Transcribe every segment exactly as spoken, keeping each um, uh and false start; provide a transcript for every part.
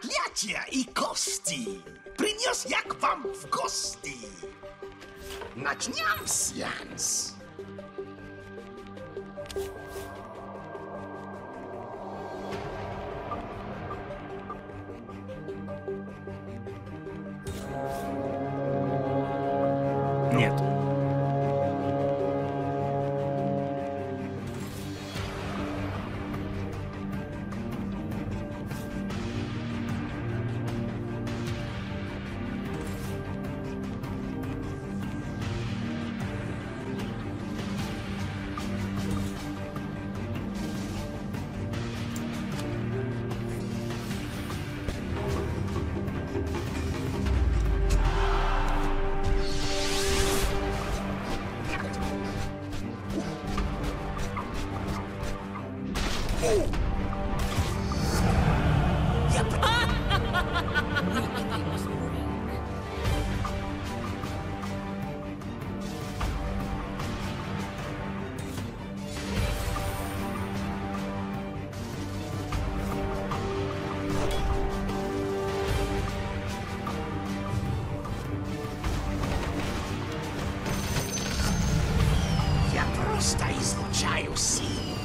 Прокляття и кости принес я к вам в гости. Начнем сеанс. Нет. Я просто излучаю силу.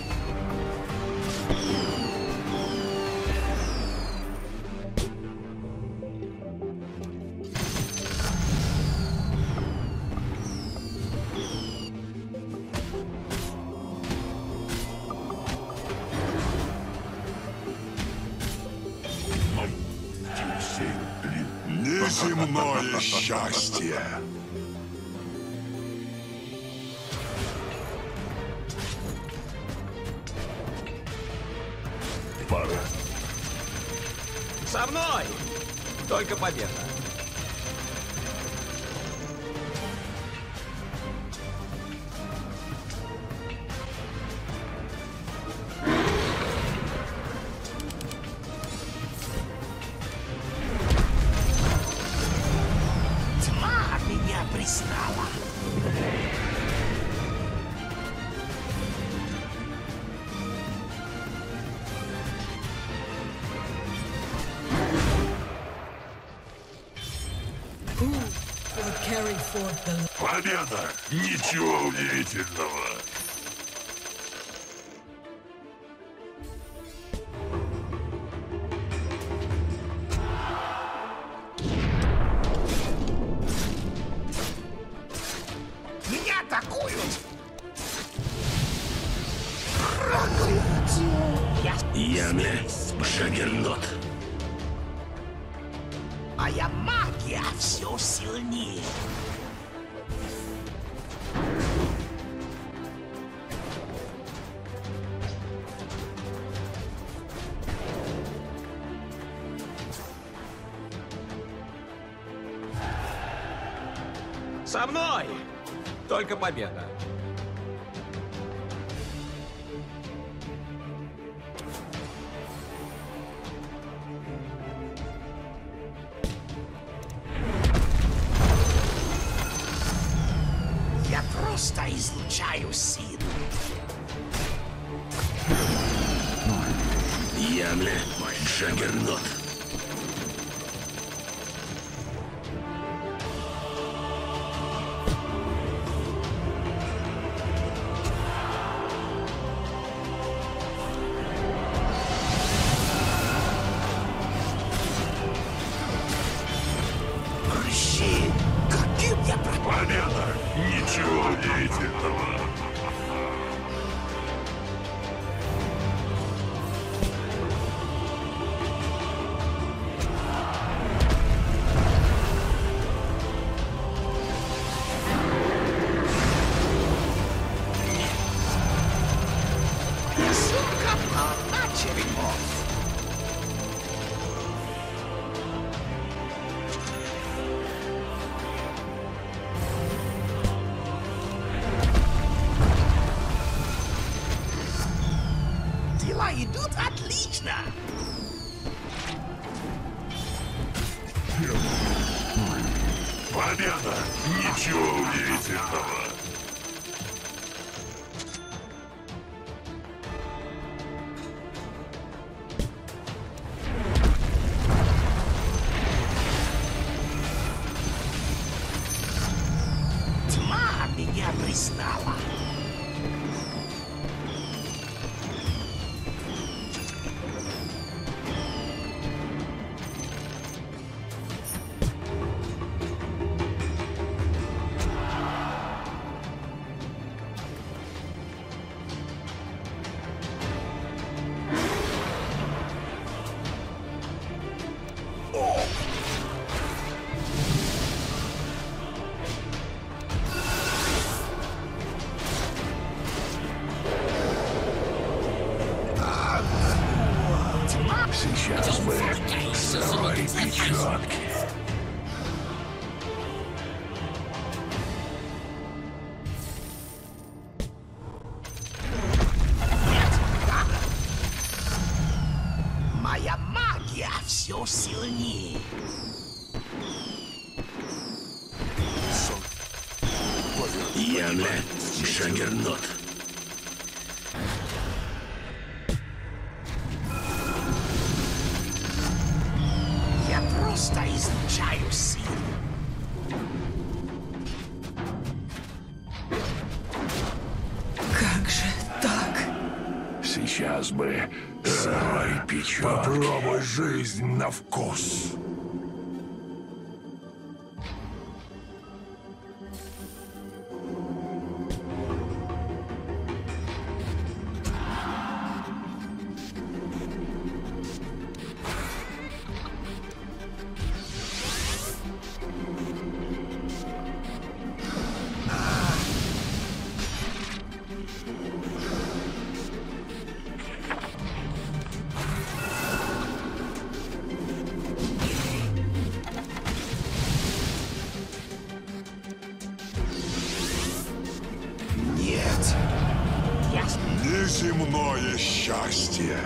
Неземное счастье. Пора. Со мной! Только победа. Тьма меня признала. Победа! Ничего удивительного. Меня атакуют. Проклятие. Я... Ямле, Джаггернот. Моя магия все сильнее. Со мной! Только победа. Я просто излучаю силу. Ямле, Джаггернот. Прыщи! Каким я про... Победа! Ничего удивительного. Я сумка полна черепов. Дела идут отлично. Победа! Ничего удивительного. Тьма меня признала. Сейчас бы сырой печенки. Моя магия все сильнее. Ямля, Джаггернот. Я просто излучаю силу. Как же так? Сейчас бы сырой печенки. Попробуй жизнь на вкус. Нет. Я... Неземное счастье.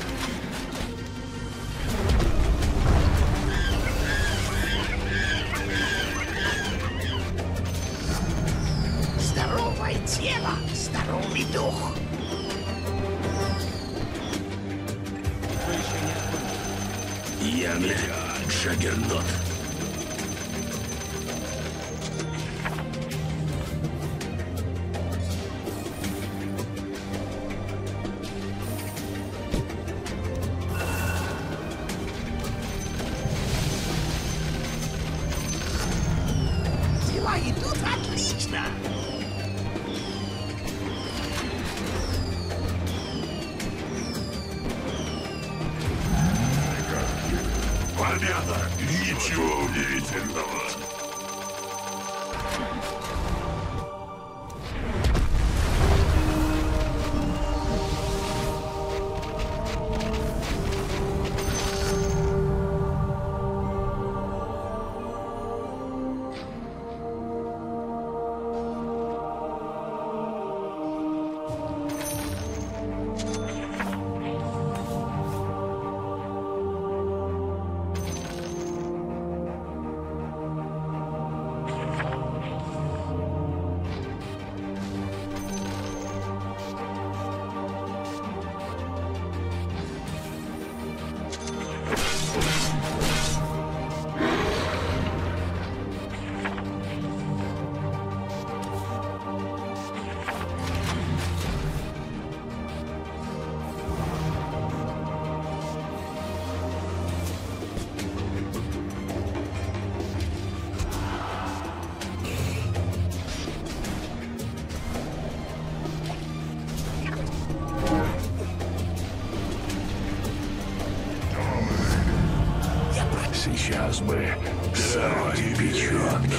Здоровое тело, здоровый дух. Ямля, Джаггернот. Дела идут отлично. Победа! Ничего удивительного. Сейчас бы сырой печенки.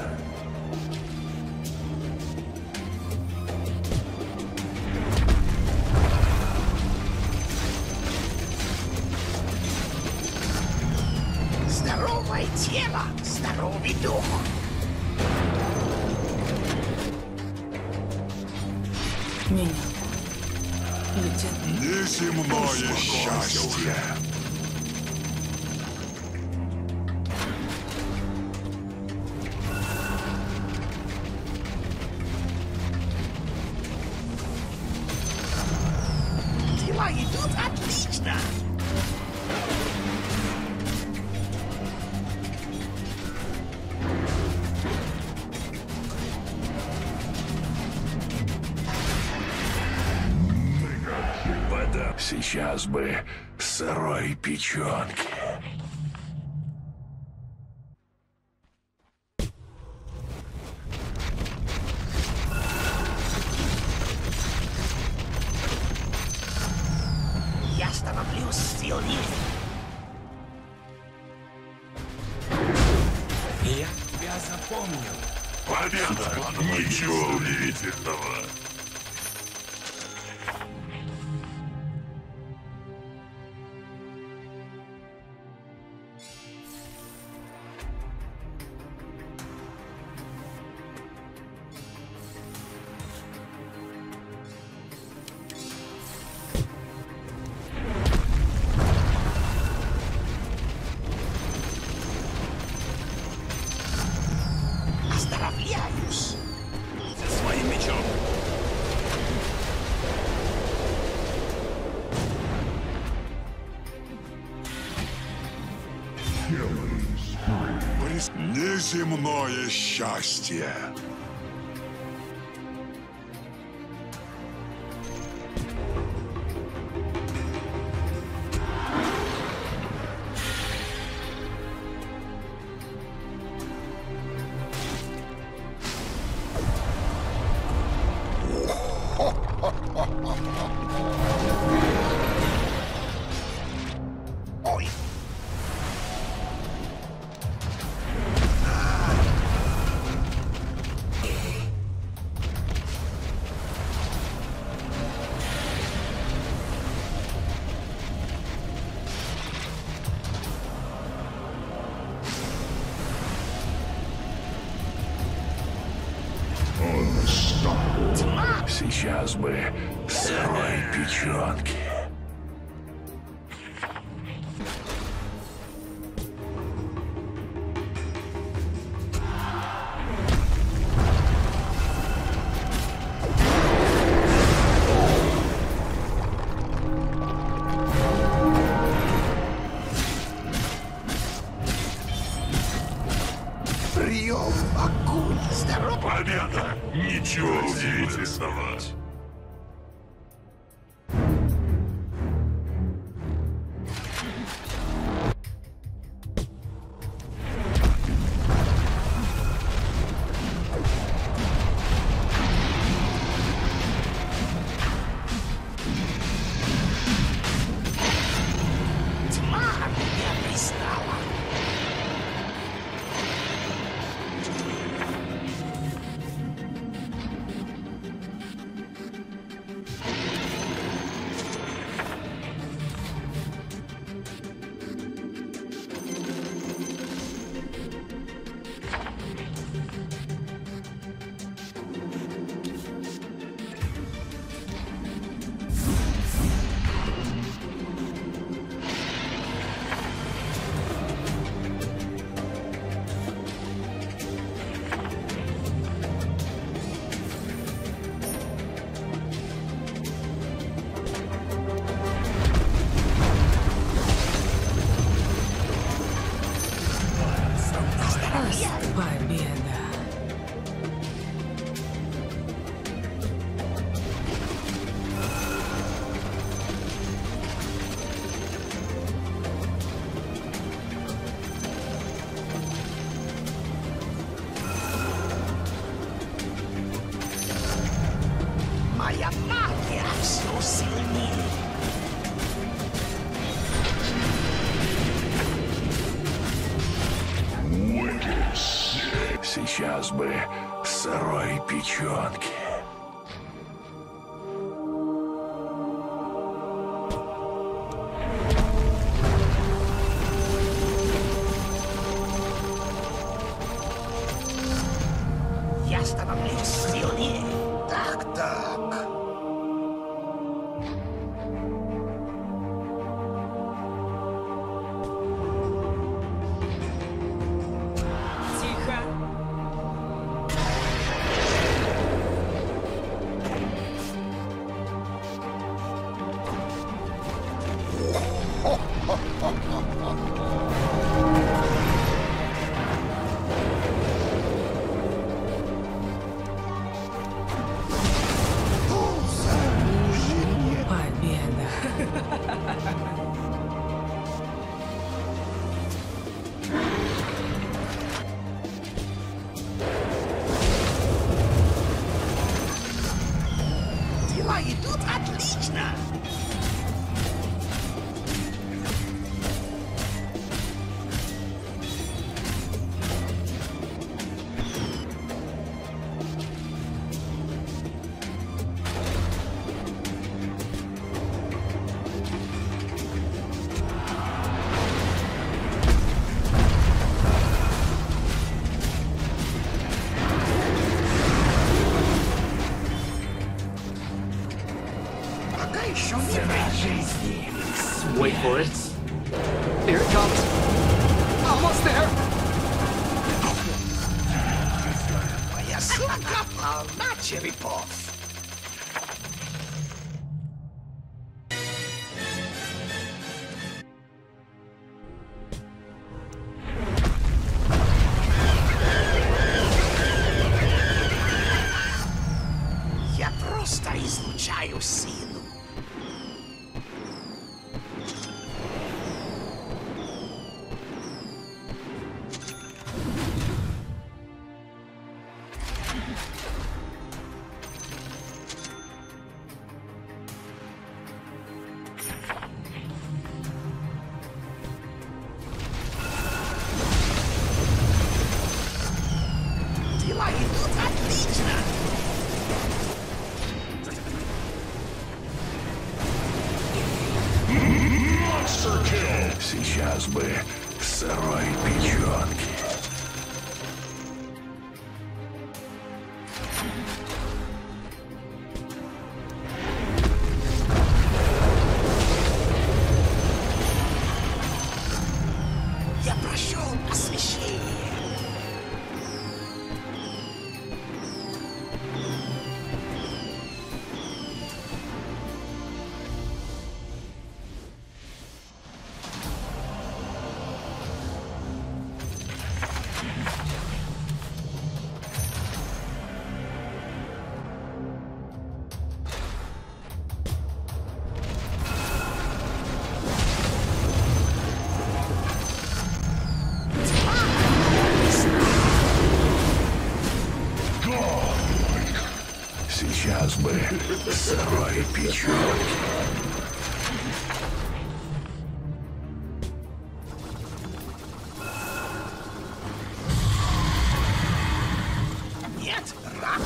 Здоровое тело, здоровый дух. Меня летит. Неземное счастье. Дела идут отлично. Сейчас бы сырой печенки. Я становлюсь сильнее. Я тебя запомнил. Победа! Ничего удивительного. Оздоровляюсь. Со своим мечом. Прис- Неземное счастье. Ой. Сейчас бы сырой печенки. Прием, огонь, здорово. Победа! Ничего удивительного. Тьма меня пристала. Победа. Моя магия все сильнее. Сейчас бы сырой печенки. Я становлюсь сильнее. Так, так. Тихо. еще не в жизни. Wait for it. Here it comes. Almost there. Моя сумка полна черепов. Я просто излучаю силу. Дела идут отлично. Сейчас бы сырой печенки. Я прошел освещение. Сейчас бы сырой печенки. Нет, рано.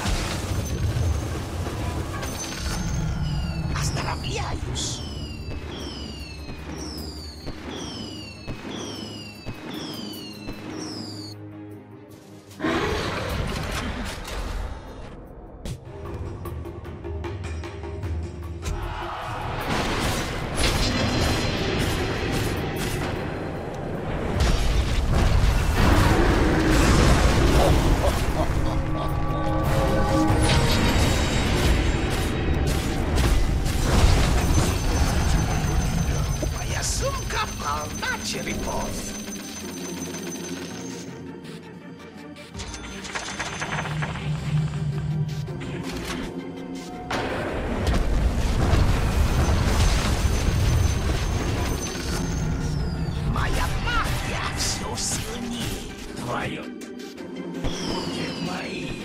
Оздоровляюсь. Моя сумка полна черепов. Моя магия все сильнее. Твое. Будет моим.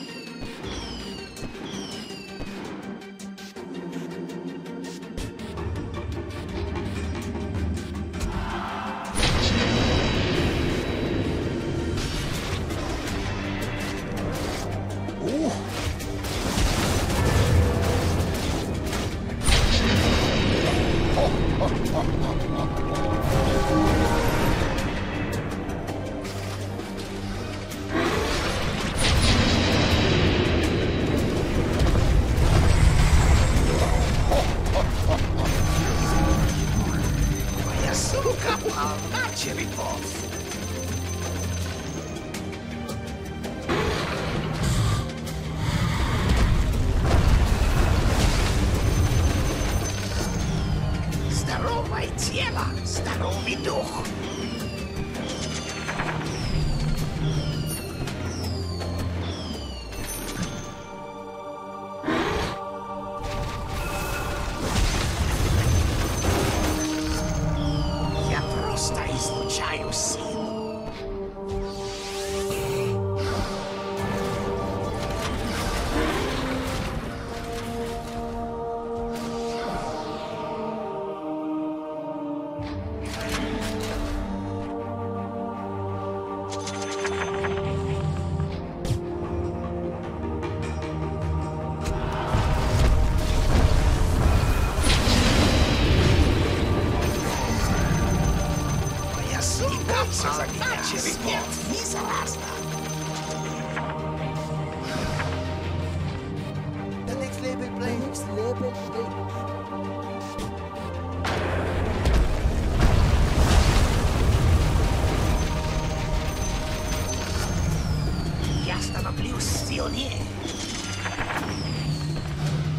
Моя сумка полна черепов. Здоровое тело, здоровый дух. Я просто излучаю силу. Моя сумка полна черепов. Не заразно. The next label play. The next label play. Я становлюсь сильнее.